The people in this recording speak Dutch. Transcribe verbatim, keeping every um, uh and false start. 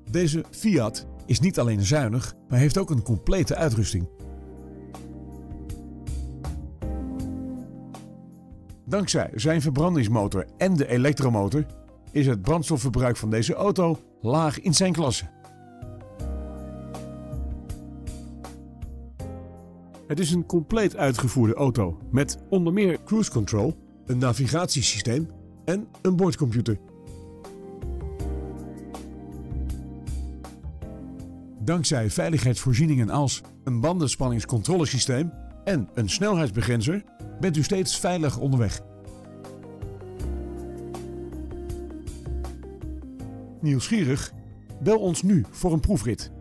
Deze Fiat is niet alleen zuinig, maar heeft ook een complete uitrusting. Dankzij zijn verbrandingsmotor en de elektromotor is het brandstofverbruik van deze auto laag in zijn klasse. Het is een compleet uitgevoerde auto met onder meer cruise control, een navigatiesysteem en een boordcomputer. Dankzij veiligheidsvoorzieningen als een bandenspanningscontrolesysteem en een snelheidsbegrenzer bent u steeds veilig onderweg. Nieuwsgierig? Bel ons nu voor een proefrit.